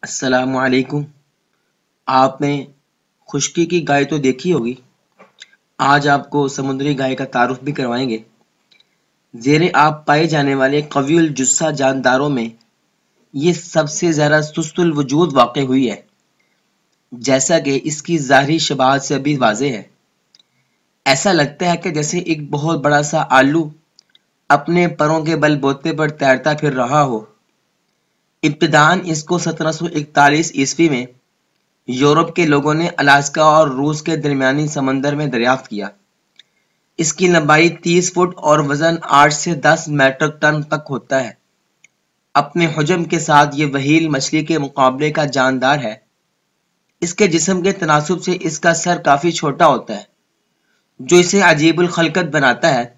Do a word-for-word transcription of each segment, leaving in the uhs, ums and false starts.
السلام علیکم۔ آپ نے خشکی کی گائے تو دیکھی ہوگی، آج آپ کو سمندری گائے کا تعارف بھی کروائیں گے۔ زیر آب پائے جانے والے قوی الجثہ جانداروں میں یہ سب سے زیادہ سست الوجود واقع ہوئی ہے، جیسا کہ اس کی ظاہری شباہت سے بھی واضح ہے۔ ایسا لگتا ہے کہ جیسے ایک بہت بڑا سا آلو اپنے پروں کے بل بوتے پر تیرتا پھر رہا ہو۔ ابتداً اس کو سترہ سو اکتالیس عیسوی میں یورپ کے لوگوں نے الاسکا اور روس کے درمیانی سمندر میں دریافت کیا۔ اس کی لمبائی تیس فٹ اور وزن آٹھ سے دس میٹرک ٹن تک ہوتا ہے۔ اپنے حجم کے ساتھ یہ وہیل مچھلی کے مقابلے کا جاندار ہے۔ اس کے جسم کے تناسب سے اس کا سر کافی چھوٹا ہوتا ہے، جو اسے عجیب الخلقت بناتا ہے۔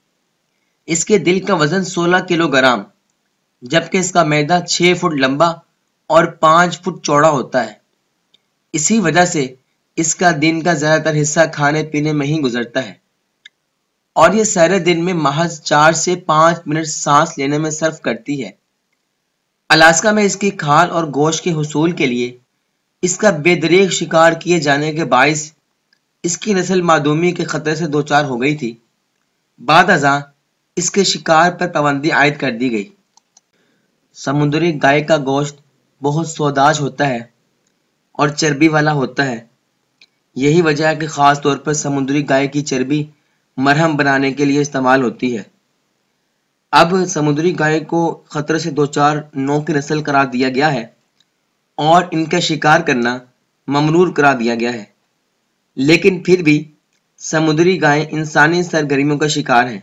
اس کے دل کا وزن سولہ کلو گرام، جبکہ اس کا معدہ چھ فٹ لمبا اور پانچ فٹ چوڑا ہوتا ہے۔ اسی وجہ سے اس کا دن کا زیادہ تر حصہ کھانے پینے میں ہی گزرتا ہے، اور یہ سارے دن میں محض چار سے پانچ منٹ سانس لینے میں صرف کرتی ہے۔ الاسکا میں اس کی کھال اور گوشت کے حصول کے لیے اس کا بے دریغ شکار کیے جانے کے باعث اس کی نسل معدومی کے خطرے سے دوچار ہو گئی تھی۔ بعد ازاں اس کے شکار پر پابندی عائد کر دی گئی۔ سمندری گائے کا گوشت بہت سوداج ہوتا ہے اور چربی والا ہوتا ہے۔ یہی وجہ ہے کہ خاص طور پر سمندری گائے کی چربی مرہم بنانے کے لیے استعمال ہوتی ہے۔ اب سمندری گائے کو خطرے سے دوچار نو کی نسل قرار دیا گیا ہے اور ان کا شکار کرنا ممنوع قرار دیا گیا ہے، لیکن پھر بھی سمندری گائیں انسانی سرگرمیوں کا شکار ہیں۔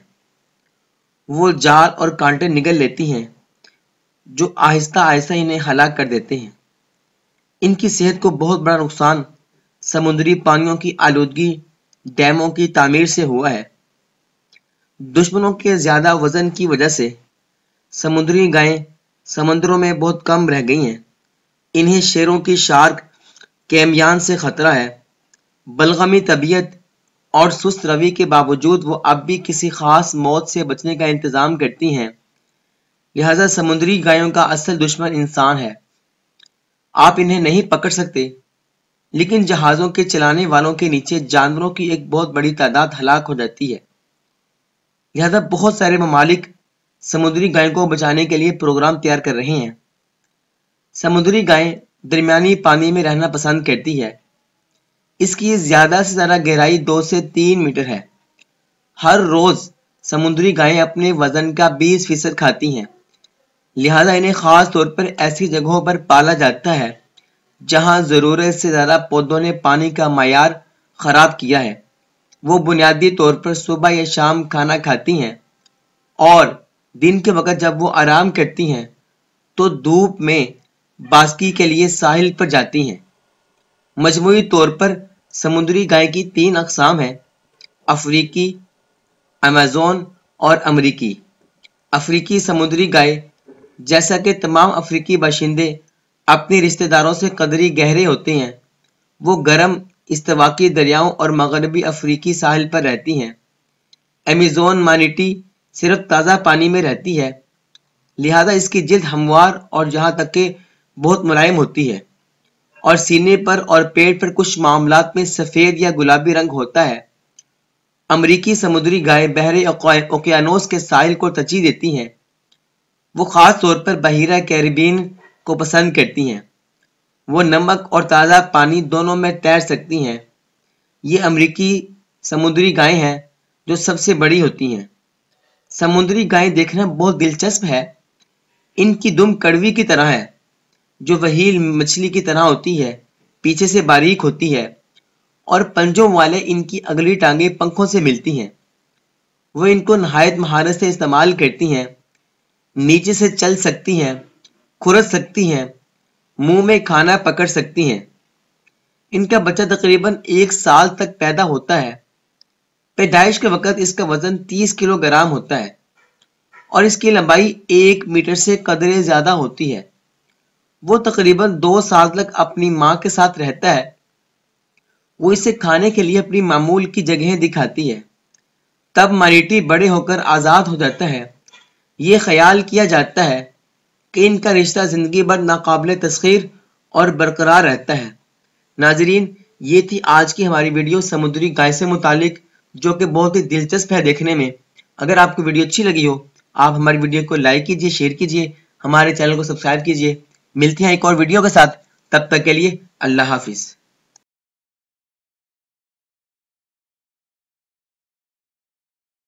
وہ جال اور کانٹے نگل لیتی ہیں جو آہستہ آہستہ انہیں ہلاک کر دیتے ہیں۔ ان کی صحت کو بہت بڑا نقصان سمندری پانیوں کی آلودگی، ڈیموں کی تعمیر سے ہوا ہے۔ دشمنوں کے زیادہ وزن کی وجہ سے سمندری گائیں سمندروں میں بہت کم رہ گئی ہیں۔ انہیں شیروں کی شارک کیمیان سے خطرہ ہے۔ بلغمی طبیعت اور سست روی کے باوجود وہ اب بھی کسی خاص موت سے بچنے کا انتظام کرتی ہیں، لہذا سمندری گایوں کا اصل دشمن انسان ہے۔ آپ انہیں نہیں پکڑ سکتے، لیکن جہازوں کے چلانے والوں کے نیچے جانوروں کی ایک بہت بڑی تعداد ہلاک ہو جاتی ہے۔ لہذا بہت سارے ممالک سمندری گایوں کو بچانے کے لیے پروگرام تیار کر رہے ہیں۔ سمندری گائیں درمیانی پانی میں رہنا پسند کرتی ہے۔ اس کی زیادہ سے زیادہ گہرائی دو سے تین میٹر ہے۔ ہر روز سمندری گائیں اپنے وزن کا بیس فیصد کھاتی ہیں، لہذا انہیں خاص طور پر ایسی جگہوں پر پالا جاتا ہے جہاں ضرورت سے زیادہ پودوں نے پانی کا معیار خراب کیا ہے۔ وہ بنیادی طور پر صبح یا شام کھانا کھاتی ہیں، اور دن کے وقت جب وہ آرام کرتی ہیں تو دھوپ میں باسکی کے لیے ساحل پر جاتی ہیں۔ مجموعی طور پر سمندری گائے کی تین اقسام ہیں: افریقی، امیزون اور امریکی۔ افریقی سمندری گائے، جیسا کہ تمام افریقی باشندے اپنے رشتہ داروں سے قدری گہرے ہوتے ہیں، وہ گرم استواقی دریاؤں اور مغربی افریقی ساحل پر رہتی ہیں۔ امیزون مانیٹی صرف تازہ پانی میں رہتی ہے، لہذا اس کی جلد ہموار اور جہاں تک کہ بہت ملائم ہوتی ہے، اور سینے پر اور پیٹ پر کچھ معاملات میں سفید یا گلابی رنگ ہوتا ہے۔ امریکی سمندری گائے بحر اوقیانوس کے ساحل کو ترجیح دیتی ہیں۔ وہ خاص طور پر بحیرہ کیریبین کو پسند کرتی ہیں۔ وہ نمک اور تازہ پانی دونوں میں تیر سکتی ہیں۔ یہ امریکی سمندری گائیں ہیں جو سب سے بڑی ہوتی ہیں۔ سمندری گائیں دیکھنا بہت دلچسپ ہے۔ ان کی دم کڑوی کی طرح ہے، جو وہیل مچھلی کی طرح ہوتی ہے، پیچھے سے باریک ہوتی ہے، اور پنجوں والے ان کی اگلی ٹانگیں پنکھوں سے ملتی ہیں۔ وہ ان کو نہایت مہارت سے استعمال کرتی ہیں۔ نیچے سے چل سکتی ہیں، کھرچ سکتی ہیں، منہ میں کھانا پکڑ سکتی ہیں۔ ان کا بچہ تقریباً ایک سال تک پیدا ہوتا ہے۔ پیدائش کے وقت اس کا وزن تیس کلو گرام ہوتا ہے، اور اس کی لمبائی ایک میٹر سے قدرے زیادہ ہوتی ہے۔ وہ تقریباً دو سال تک اپنی ماں کے ساتھ رہتا ہے۔ وہ اسے کھانے کے لیے اپنی معمول کی جگہیں دکھاتی ہے۔ تب مانیٹی بڑے ہو کر آزاد ہو جاتا ہے۔ یہ خیال کیا جاتا ہے کہ ان کا رشتہ زندگی بھر ناقابل تسخیر اور برقرار رہتا ہے۔ ناظرین، یہ تھی آج کی ہماری ویڈیو سمندری گائے سے متعلق، جو کہ بہت ہی دلچسپ ہے دیکھنے میں۔ اگر آپ کو ویڈیو اچھی لگی ہو، آپ ہماری ویڈیو کو لائک کیجئے، شیئر کیجئے، ہمارے چینل کو سبسکرائب کیجئے۔ ملتے ہیں ایک اور ویڈیو کے ساتھ، تب تک کے لیے اللہ حافظ۔